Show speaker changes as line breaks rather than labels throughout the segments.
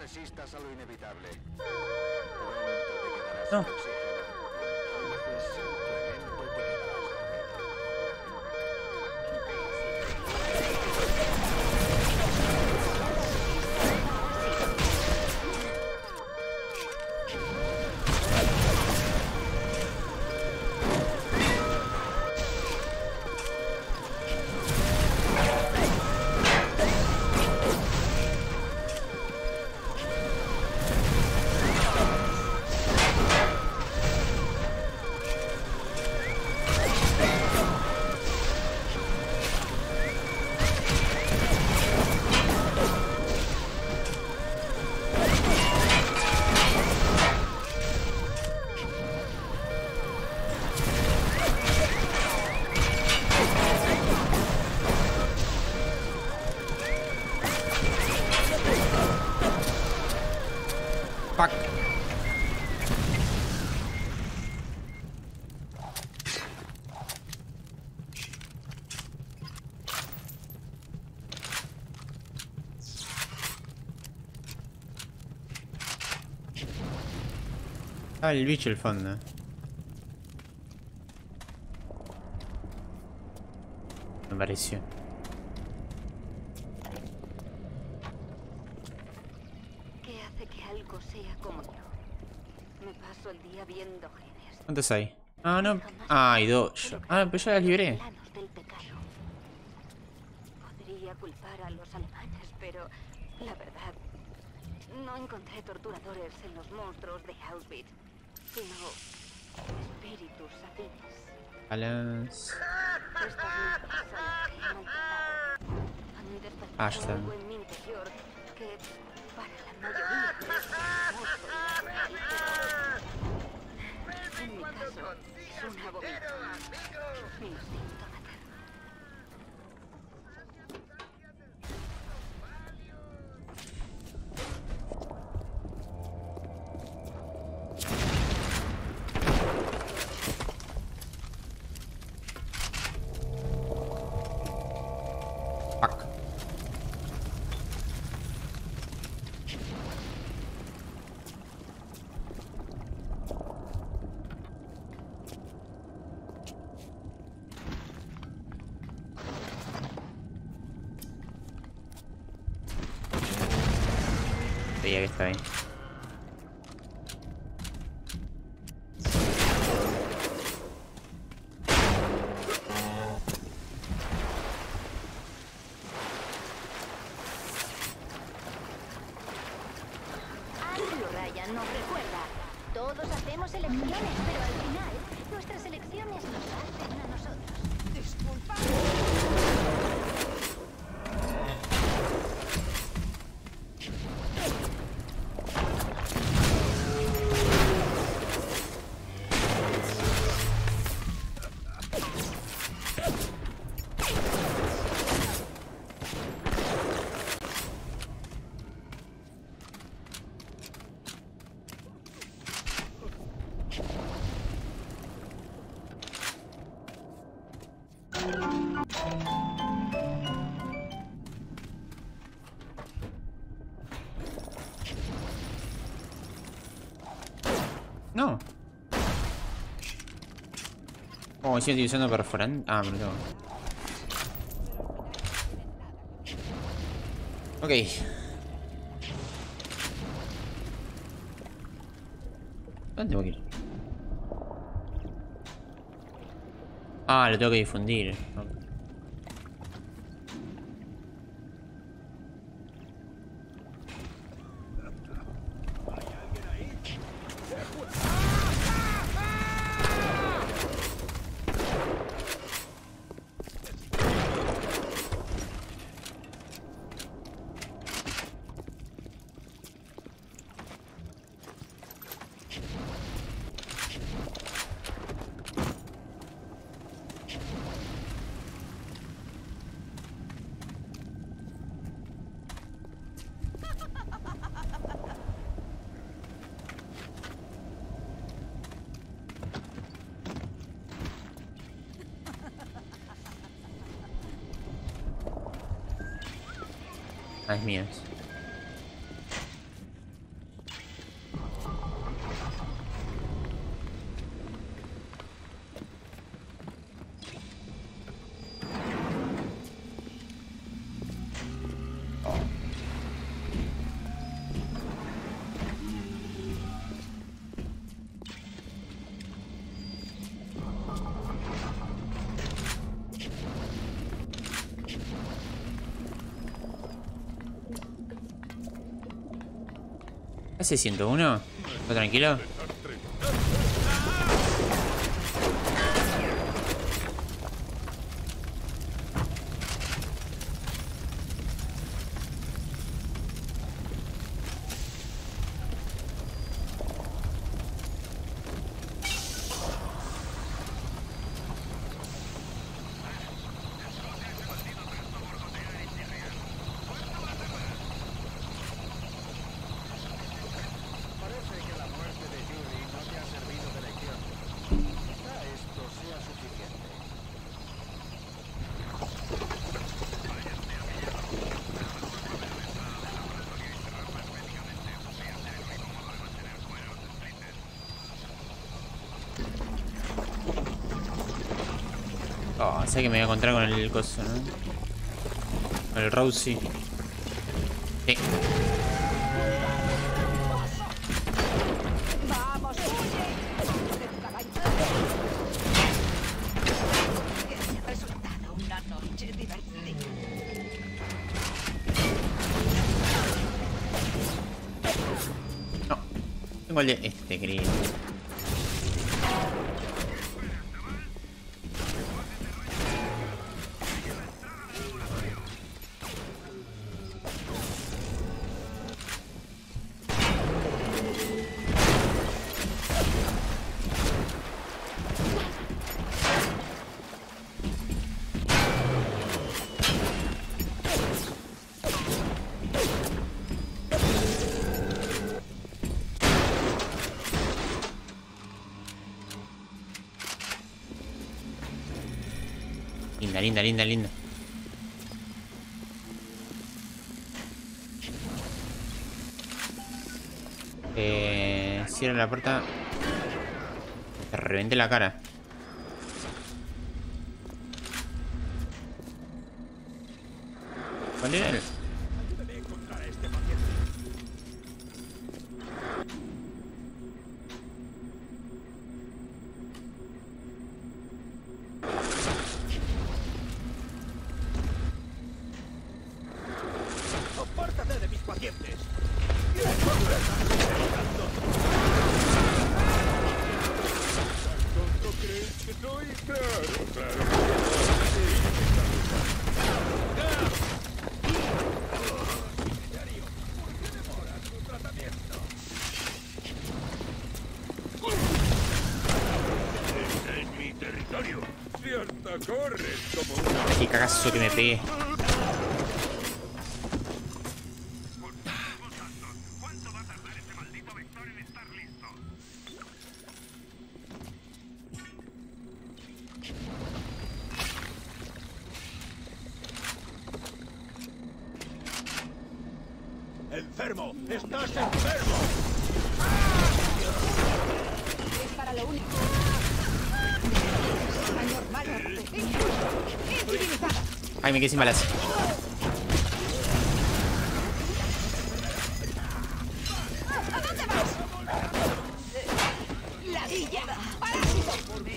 resistas a lo inevitable. Pronto te quedarás
No.
sin oxígeno. Pues simplemente te quedarás dormido.
Fuck. Ah, il bicho il fondo. Me pareció.
¿Qué hace que algo sea como yo? Me paso el día viendo genes.
¿Cuántos hay? Ah, no. Ah, hay dos. Ah, pero ya las libré.
Planos del pecado. Podría culpar a los alemanes, pero la verdad, no encontré torturadores en los monstruos de Auschwitz, sino espíritus afines.
Alas.
Estas mismas a las que he maltratado han despertado
Ashton.
algo en mi interior que, para la mayoría de estos monstruos, en mi caso, es una abominación. Mi instinto materno.
Fuck. Veía que está ahí.
Andrew Ryan nos recuerda. Todos hacemos elecciones, pero al final nuestras elecciones nos hacen a nosotros. Disculpa.
No. Oh, estoy utilizando perforante. Ah, me lo tengo. Ok. ¿Dónde tengo que ir? Ah, lo tengo que difundir. Ok. Ah, es mío. ¿Ese 101? ¿Está tranquilo? Oh, sé que me voy a encontrar con el coso, ¿no? Con el Rousey. Sí.
¡Vamos, huye! Ha resultado una noche divertida.
No. Tengo el de este, querido. Linda, linda, linda, linda. Cierra la puerta. Te reventé la cara. ¿Cuál era el?
¡Apártate de mis pacientes! ¿No crees que soy? Claro, claro. En mi territorio. Cierta corres como una...
Qué cagazo que me pegué.
¡Enfermo! ¡Estás enfermo!
Es para lo único. Anormal. Incivilizada.
Ay, me quedé sin balas.
¿A dónde vas? ¡Ladilla! ¡Parásito!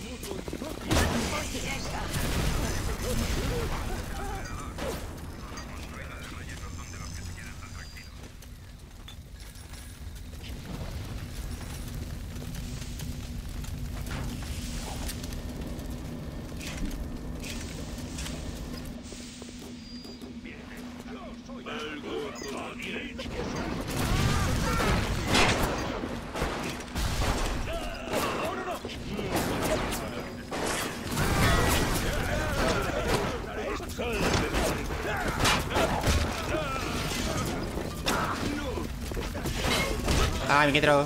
Ay, me quedé trabado.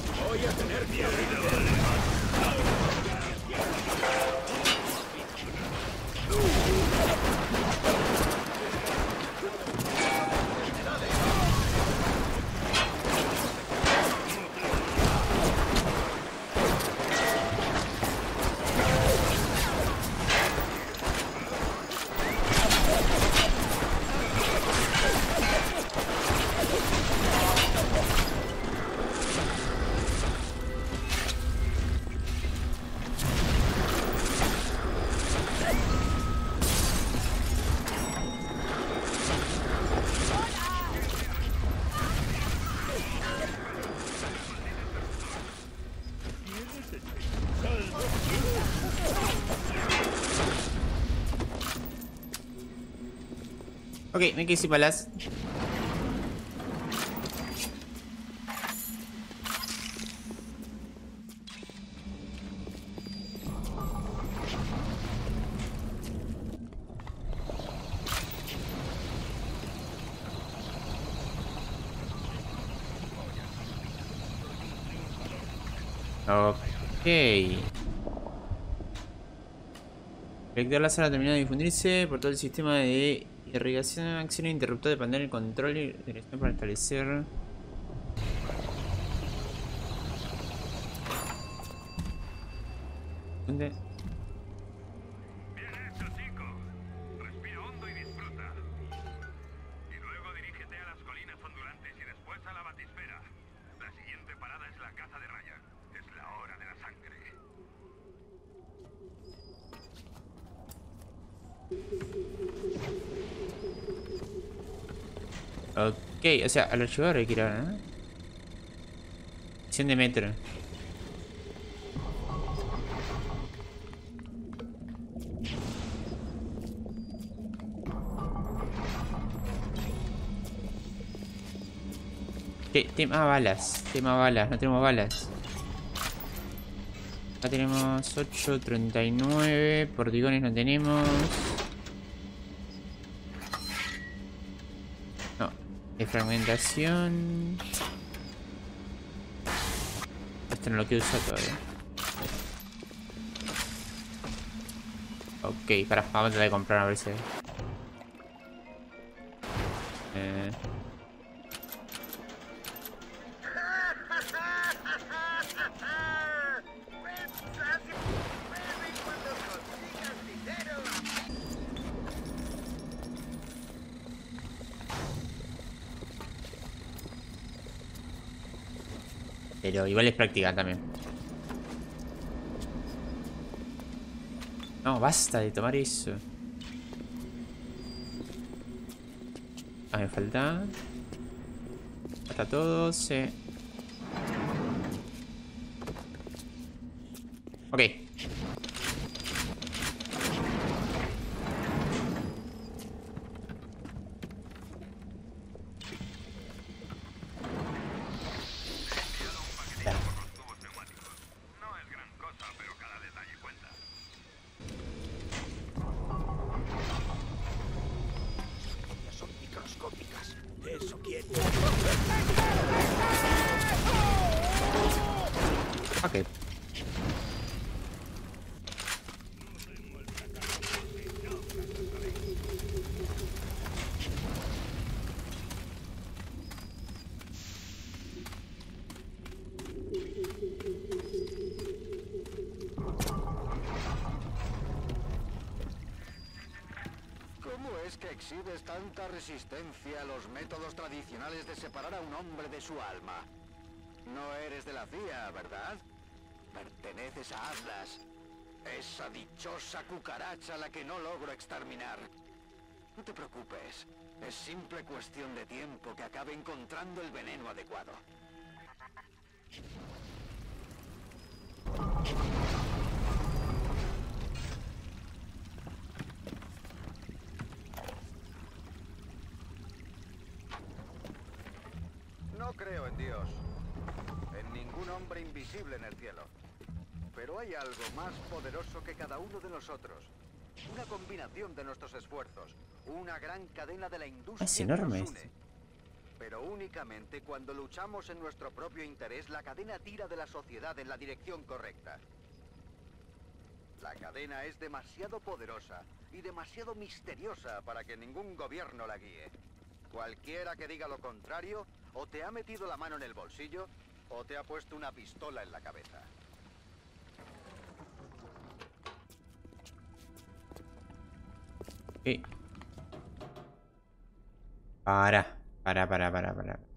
Ok, me quedé sin balas. Ok. El vector láser ha terminado de difundirse por todo el sistema de irrigación. Acción interruptor de panel, control y dirección para establecer. ¿Dónde?
Bien hecho, chico. Respira hondo y disfruta. Y luego dirígete a las colinas ondulantes y después a la batisfera. La siguiente parada es la caza de Ryan. Es la hora de la sangre.
Ok, o sea, al archivador hay que ir ahora, ¿no? Misión de metro. Tema balas. Tema balas. No tenemos balas. Acá tenemos 8.39. Portigones no tenemos. No. De fragmentación. Esto no lo quiero usar todavía. Ok, vamos a tratar de comprar a ver si... Pero igual es práctica también. No, basta de tomar eso. Ah, me falta. Falta todo, sí. Ok.
No es gran cosa, pero cada detalle cuenta.
Son microscópicas. Eso quiere.
Ok.
¿Cómo es que exhibes tanta resistencia a los métodos tradicionales de separar a un hombre de su alma? No eres de la CIA, ¿verdad? Perteneces a Atlas. Esa dichosa cucaracha a la que no logro exterminar. No te preocupes. Es simple cuestión de tiempo que acabe encontrando el veneno adecuado. No creo en Dios, en ningún hombre invisible en el cielo. Pero hay algo más poderoso que cada uno de nosotros. Una combinación de nuestros esfuerzos, una gran cadena de la industria
Es enorme
que nos
esto.
une. Pero únicamente cuando luchamos en nuestro propio interés, la cadena tira de la sociedad en la dirección correcta. La cadena es demasiado poderosa y demasiado misteriosa para que ningún gobierno la guíe. Cualquiera que diga lo contrario, o te ha metido la mano en el bolsillo, o te ha puesto una pistola en la cabeza.
Ok. Para.